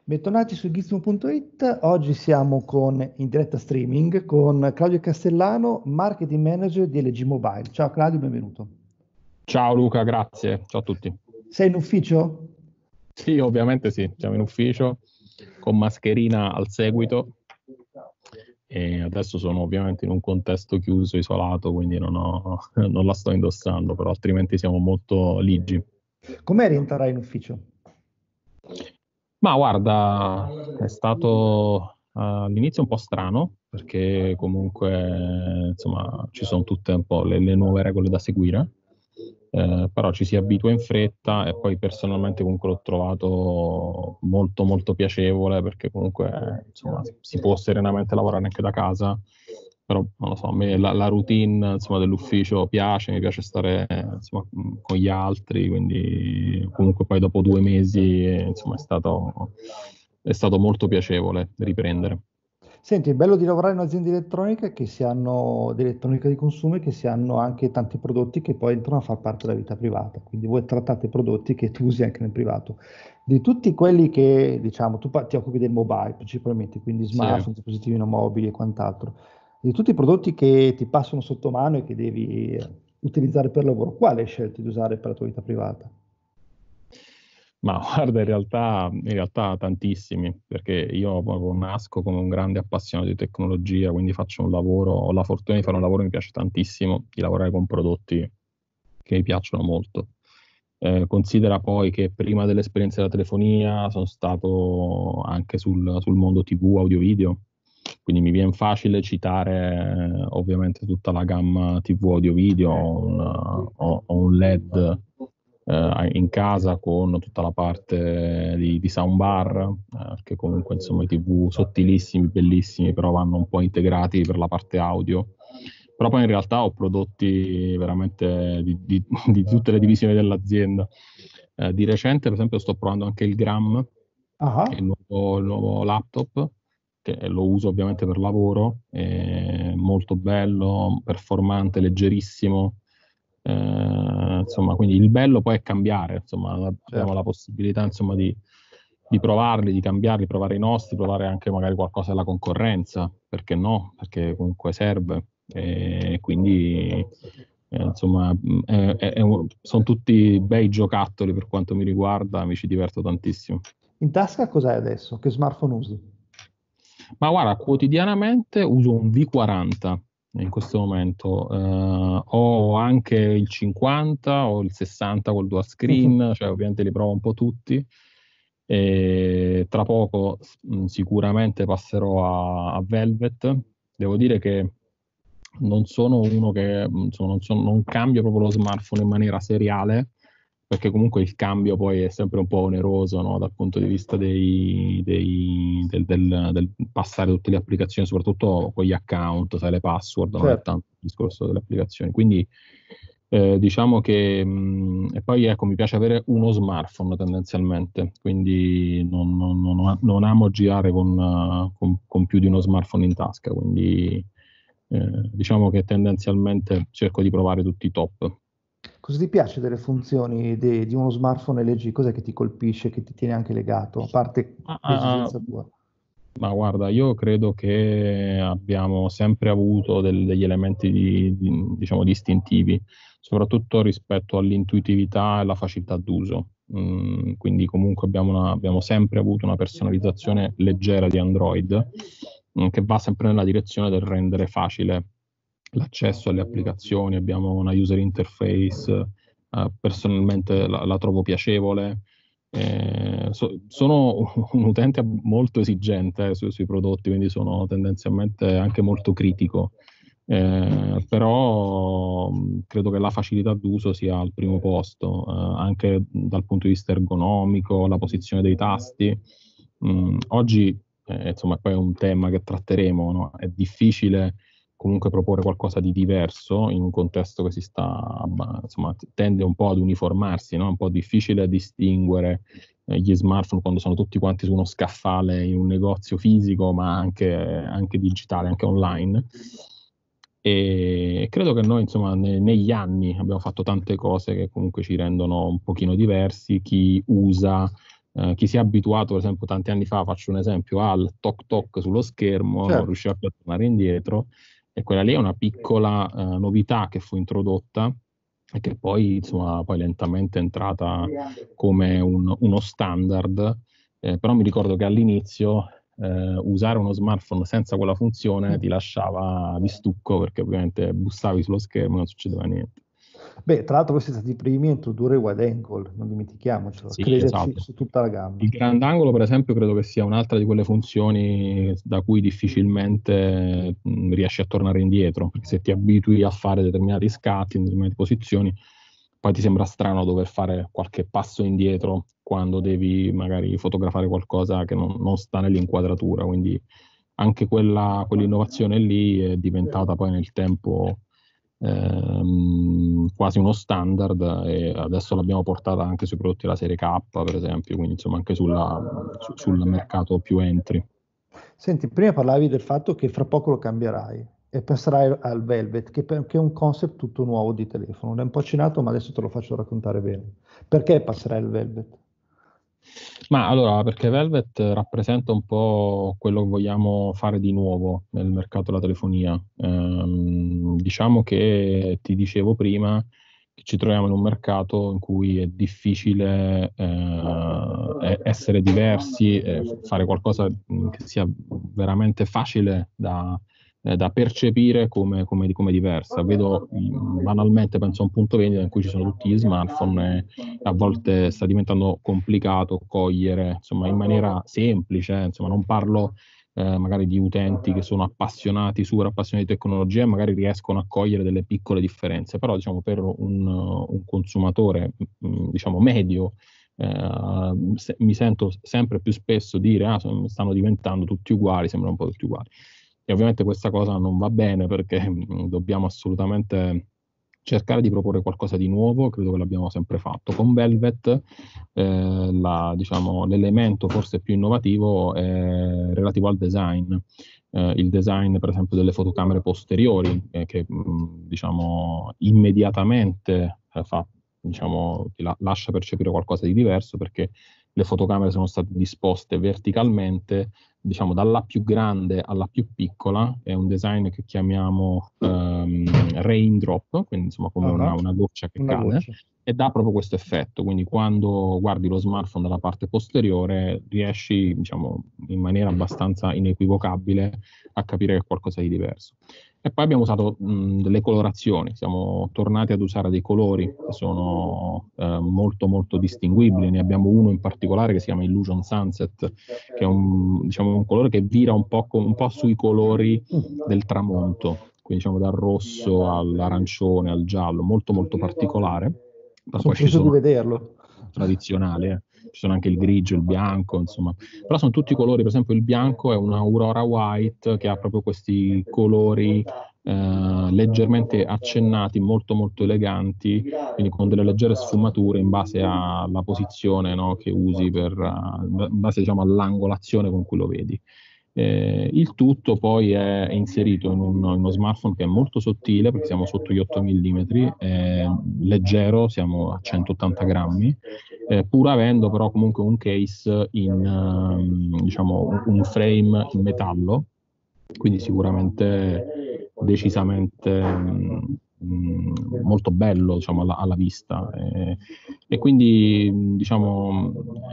Bentornati su Gizmo.it. Oggi siamo in diretta streaming con Claudio Castellano, Marketing Manager di LG Mobile. Ciao Claudio, benvenuto. Ciao Luca, grazie. Ciao a tutti. Sei in ufficio? Sì, ovviamente sì, siamo in ufficio con mascherina al seguito e adesso sono ovviamente in un contesto chiuso, isolato, quindi non la sto indossando, però altrimenti siamo molto ligi. Com'è rientrare in ufficio? Ma guarda, è stato all'inizio un po' strano perché comunque insomma ci sono tutte un po' le nuove regole da seguire, però ci si abitua in fretta e poi personalmente comunque l'ho trovato molto molto piacevole perché comunque insomma si può serenamente lavorare anche da casa, però non lo so, a me la routine insomma, dell'ufficio piace, mi piace stare insomma, con gli altri, quindi comunque poi dopo 2 mesi insomma, è stato molto piacevole riprendere. Senti, il bello di lavorare in un'azienda elettronica è che si hanno dell'elettronica di consumo e che si hanno anche tanti prodotti che poi entrano a far parte della vita privata. Quindi voi trattate prodotti che tu usi anche nel privato. Di tutti quelli che, diciamo, ti occupi del mobile principalmente, quindi Sì. smartphone, dispositivi non mobili e quant'altro. Di tutti i prodotti che ti passano sotto mano e che devi utilizzare per lavoro, quale hai scelto di usare per la tua vita privata? Ma guarda, in realtà tantissimi, perché io proprio nasco come un grande appassionato di tecnologia, quindi faccio un lavoro, ho la fortuna di fare un lavoro che mi piace tantissimo, di lavorare con prodotti che mi piacciono molto. Considera poi che prima dell'esperienza della telefonia sono stato anche sul mondo TV, audio-video, quindi mi viene facile citare ovviamente tutta la gamma TV, audio-video, ho un LED in casa con tutta la parte di soundbar, che comunque insomma i TV sottilissimi, bellissimi, però vanno un po' integrati per la parte audio. Però poi in realtà ho prodotti veramente di tutte le divisioni dell'azienda. Di recente, per esempio, sto provando anche il Gram, che è Ah, il nuovo laptop, che lo uso ovviamente per lavoro, è molto bello, performante, leggerissimo. Insomma, quindi il bello poi è cambiare, insomma, abbiamo certo. la possibilità, insomma, di provarli, di cambiarli, provare i nostri, provare anche magari qualcosa della concorrenza, perché no? Perché comunque serve. E quindi, insomma, sono tutti bei giocattoli per quanto mi riguarda, mi ci diverto tantissimo. In tasca cos'hai adesso? Che smartphone usi? Ma guarda, quotidianamente uso un V40 in questo momento. Ho anche il 50, ho il 60 col dual screen, cioè ovviamente li provo un po' tutti. E tra poco sicuramente passerò a Velvet. Devo dire che non sono uno che insomma, non cambio proprio lo smartphone in maniera seriale, perché comunque il cambio poi è sempre un po' oneroso, no? Dal punto di vista del passare tutte le applicazioni, soprattutto con gli account, sai, le password, non è Certo. tanto il discorso delle applicazioni. Quindi diciamo che e poi ecco, mi piace avere uno smartphone tendenzialmente, quindi non amo girare con più di uno smartphone in tasca, quindi diciamo che tendenzialmente cerco di provare tutti i top. Cosa ti piace delle funzioni di uno smartphone LG? Cos'è che ti colpisce, che ti tiene anche legato, a parte Ah, ah, ah, l'esigenza tua? ma guarda, io credo che abbiamo sempre avuto degli elementi diciamo, distintivi, soprattutto rispetto all'intuitività e alla facilità d'uso. Quindi comunque abbiamo sempre avuto una personalizzazione leggera di Android, che va sempre nella direzione del rendere facile l'accesso alle applicazioni. Abbiamo una user interface, personalmente la trovo piacevole. Sono un utente molto esigente sui prodotti, quindi sono tendenzialmente anche molto critico. Però credo che la facilità d'uso sia al primo posto, anche dal punto di vista ergonomico, la posizione dei tasti. Oggi, insomma, poi è un tema che tratteremo, no? È difficile comunque proporre qualcosa di diverso in un contesto che insomma, tende un po' ad uniformarsi, no? È un po' difficile distinguere gli smartphone quando sono tutti quanti su uno scaffale in un negozio fisico, ma anche digitale, anche online. E credo che noi, insomma, negli anni abbiamo fatto tante cose che comunque ci rendono un pochino diversi. Chi usa chi si è abituato, per esempio, tanti anni fa, faccio un esempio, al toc toc sullo schermo, non Certo. riusciva più a tornare indietro, e quella lì è una piccola novità che fu introdotta e che poi, insomma, poi lentamente è entrata come uno standard, però mi ricordo che all'inizio usare uno smartphone senza quella funzione ti lasciava di stucco, perché ovviamente bussavi sullo schermo e non succedeva niente. Beh, tra l'altro questi sono stati i primi a introdurre il wide angle, non dimentichiamocelo, a Sì, crederci esatto. su tutta la gamma. Il grandangolo, per esempio, credo che sia un'altra di quelle funzioni da cui difficilmente riesci a tornare indietro, perché se ti abitui a fare determinati scatti in determinate posizioni, poi ti sembra strano dover fare qualche passo indietro quando devi magari fotografare qualcosa che non sta nell'inquadratura. Quindi anche quell'innovazione lì è diventata poi nel tempo quasi uno standard, e adesso l'abbiamo portata anche sui prodotti della serie K, per esempio, quindi insomma anche sul mercato più entry. Senti, prima parlavi del fatto che fra poco lo cambierai e passerai al Velvet, che è un concept tutto nuovo di telefono. L'hai un po' accennato, ma adesso te lo faccio raccontare bene. Perché passerai al Velvet? Ma allora, perché Velvet rappresenta un po' quello che vogliamo fare di nuovo nel mercato della telefonia. Diciamo che ti dicevo prima che ci troviamo in un mercato in cui è difficile essere diversi, fare qualcosa che sia veramente facile da percepire come diversa. Vedo banalmente, penso a un punto vendita in cui ci sono tutti gli smartphone, a volte sta diventando complicato cogliere, insomma, in maniera semplice, insomma, non parlo magari di utenti che sono appassionati, super appassionati di tecnologia e magari riescono a cogliere delle piccole differenze, però diciamo per un consumatore diciamo medio mi sento sempre più spesso dire stanno diventando tutti uguali, sembrano un po' tutti uguali. E ovviamente questa cosa non va bene, perché dobbiamo assolutamente cercare di proporre qualcosa di nuovo. Credo che l'abbiamo sempre fatto. Con Velvet diciamo, l'elemento forse più innovativo è relativo al design. Il design, per esempio, delle fotocamere posteriori, che diciamo, immediatamente diciamo, lascia percepire qualcosa di diverso, perché le fotocamere sono state disposte verticalmente, diciamo, dalla più grande alla più piccola. È un design che chiamiamo raindrop, quindi insomma come Ah, una goccia che una cade, goccia. e dà proprio questo effetto. Quindi quando guardi lo smartphone dalla parte posteriore riesci, diciamo, in maniera abbastanza inequivocabile a capire che è qualcosa di diverso. E poi abbiamo usato delle colorazioni, siamo tornati ad usare dei colori che sono molto molto distinguibili. Ne abbiamo uno in particolare che si chiama Illusion Sunset, che è diciamo, un colore che vira un po' sui colori del tramonto, quindi diciamo dal rosso all'arancione, al giallo, molto molto particolare. Però Sono poi ci curioso di sono vederlo. tradizionali, ci sono anche il grigio, il bianco, insomma, però sono tutti colori. Per esempio il bianco è un Aurora White che ha proprio questi colori leggermente accennati, molto molto eleganti, quindi con delle leggere sfumature in base alla posizione, no, che usi in base, diciamo, all'angolazione con cui lo vedi. Il tutto poi è inserito in uno smartphone che è molto sottile, perché siamo sotto gli 8 mm, è leggero, siamo a 180 grammi, pur avendo però comunque un case diciamo, un frame in metallo, quindi sicuramente decisamente molto bello, diciamo, alla vista. E quindi, diciamo,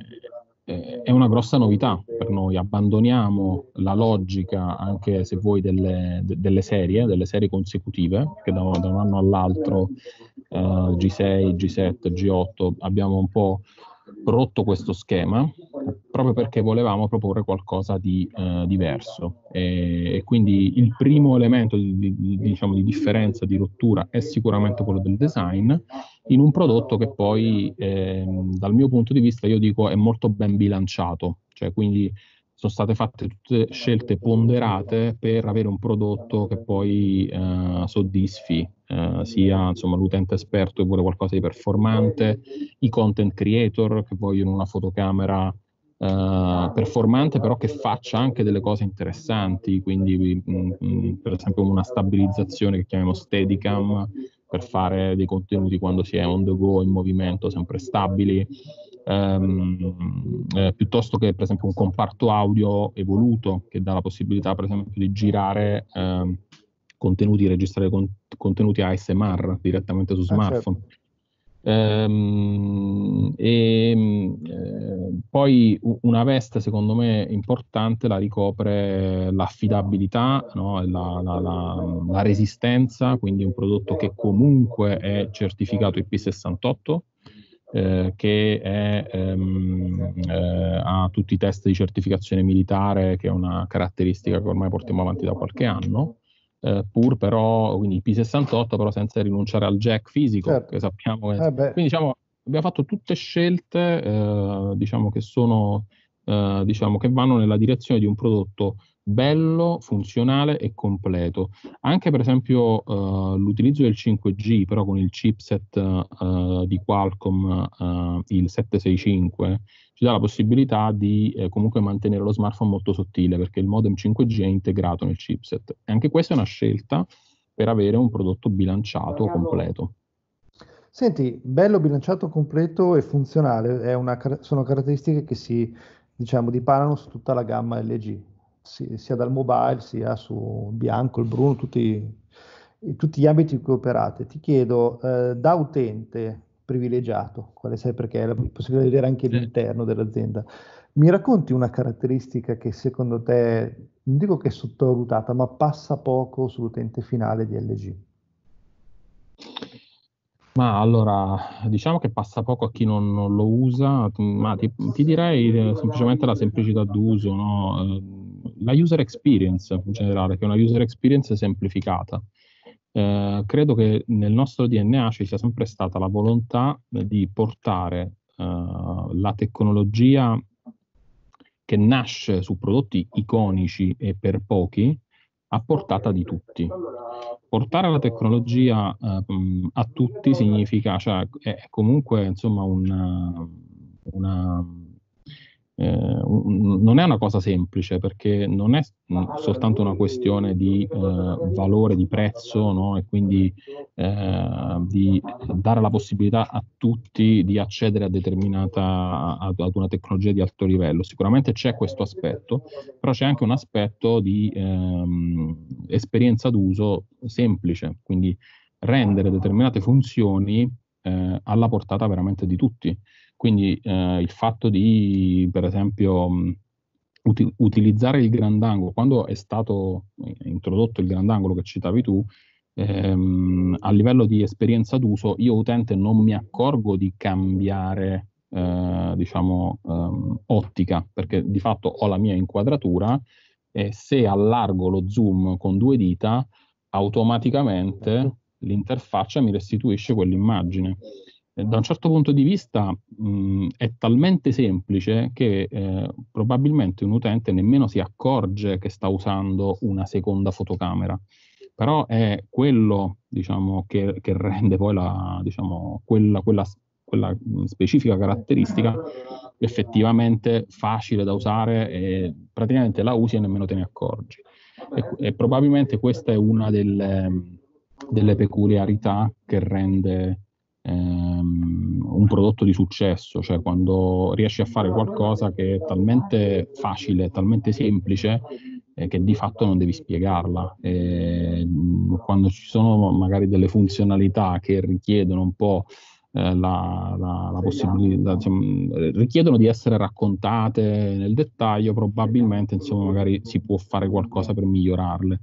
è una grossa novità per noi. Abbandoniamo la logica, anche se vuoi, delle serie consecutive, perché da un anno all'altro G6, G7, G8 abbiamo un po' rotto questo schema, proprio perché volevamo proporre qualcosa di diverso. E quindi il primo elemento diciamo, di differenza, di rottura, è sicuramente quello del design, in un prodotto che poi, dal mio punto di vista, io dico, è molto ben bilanciato, cioè quindi sono state fatte tutte scelte ponderate per avere un prodotto che poi soddisfi sia, insomma, l'utente esperto che vuole qualcosa di performante, i content creator che vogliono una fotocamera performante, però che faccia anche delle cose interessanti, quindi per esempio una stabilizzazione che chiamiamo Steadicam, per fare dei contenuti quando si è on the go, in movimento, sempre stabili. piuttosto che per esempio un comparto audio evoluto che dà la possibilità per esempio di girare contenuti, registrare contenuti ASMR direttamente su Certo. smartphone. Poi una veste secondo me importante la ricopre l'affidabilità, no? La resistenza, quindi un prodotto che comunque è certificato IP68, ha tutti i test di certificazione militare, che è una caratteristica che ormai portiamo avanti da qualche anno. Pur però, quindi P68, però senza rinunciare al jack fisico, Certo. che sappiamo che... Beh, Quindi diciamo, abbiamo fatto tutte scelte, diciamo, che sono, diciamo, che vanno nella direzione di un prodotto bello, funzionale e completo. Anche per esempio l'utilizzo del 5G, però con il chipset di Qualcomm, il 765, ci dà la possibilità di comunque mantenere lo smartphone molto sottile, perché il modem 5G è integrato nel chipset. E anche questa è una scelta per avere un prodotto bilanciato, completo. senti, bello, bilanciato, completo e funzionale, sono caratteristiche che si, diciamo, dipanano su tutta la gamma LG, sia dal mobile, sia su bianco, il bruno, tutti gli ambiti in cui operate. Ti chiedo, da utente privilegiato, quale sai perché hai la possibilità di vedere anche Sì. l'interno dell'azienda, mi racconti una caratteristica che secondo te, non dico che è sottovalutata, ma passa poco sull'utente finale di LG? Ma allora, diciamo che passa poco a chi non lo usa, ma ti direi semplicemente la semplicità d'uso, no? La user experience in generale, che è una user experience semplificata. Credo che nel nostro DNA ci sia sempre stata la volontà di portare la tecnologia che nasce su prodotti iconici e per pochi a portata di tutti. Portare la tecnologia a tutti significa, cioè, è comunque insomma non è una cosa semplice, perché non è soltanto una questione di valore, di prezzo, no? E quindi di dare la possibilità a tutti di accedere a ad una tecnologia di alto livello. Sicuramente c'è questo aspetto, però c'è anche un aspetto di esperienza d'uso semplice, quindi rendere determinate funzioni alla portata veramente di tutti. Quindi il fatto di, per esempio, utilizzare il grandangolo, quando è stato introdotto il grandangolo che citavi tu, a livello di esperienza d'uso, io utente non mi accorgo di cambiare, diciamo, ottica, perché di fatto ho la mia inquadratura e se allargo lo zoom con due dita, automaticamente l'interfaccia mi restituisce quell'immagine. Da un certo punto di vista è talmente semplice che probabilmente un utente nemmeno si accorge che sta usando una seconda fotocamera, però è quello, diciamo, che rende poi diciamo, quella specifica caratteristica effettivamente facile da usare e praticamente la usi e nemmeno te ne accorgi. E probabilmente questa è una delle peculiarità che rende un prodotto di successo, cioè quando riesci a fare qualcosa che è talmente facile, talmente semplice, che di fatto non devi spiegarla. Quando ci sono magari delle funzionalità che richiedono un po' la possibilità, insomma, richiedono di essere raccontate nel dettaglio, probabilmente insomma, magari si può fare qualcosa per migliorarle.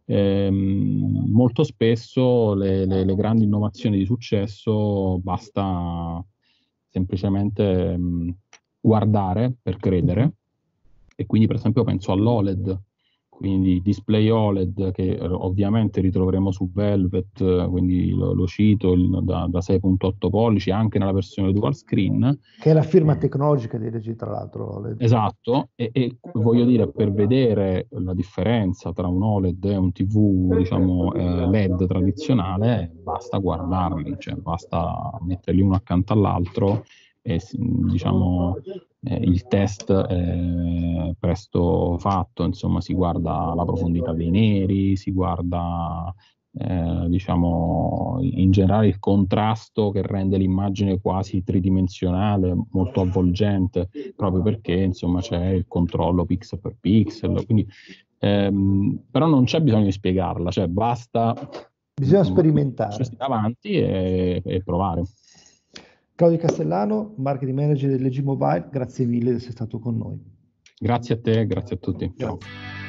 Molto spesso le grandi innovazioni di successo basta semplicemente guardare per credere, e quindi per esempio penso all'OLED, quindi display OLED che ovviamente ritroveremo su Velvet, quindi lo cito da 6.8 pollici anche nella versione dual screen. Che è la firma tecnologica di LG, tra l'altro. Esatto, e voglio dire, per vedere la differenza tra un OLED e un TV, diciamo, LED tradizionale, basta guardarli, cioè basta metterli uno accanto all'altro e, diciamo, il test è presto fatto, insomma, si guarda la profondità dei neri, si guarda diciamo, in generale il contrasto che rende l'immagine quasi tridimensionale, molto avvolgente, proprio perché insomma c'è il controllo pixel per pixel, quindi, però non c'è bisogno di spiegarla, cioè basta Bisogna sperimentare. avanti e provare. Claudio Castellano, marketing manager del LG Mobile, grazie mille di essere stato con noi. Grazie a te, grazie a tutti. Ciao. Grazie.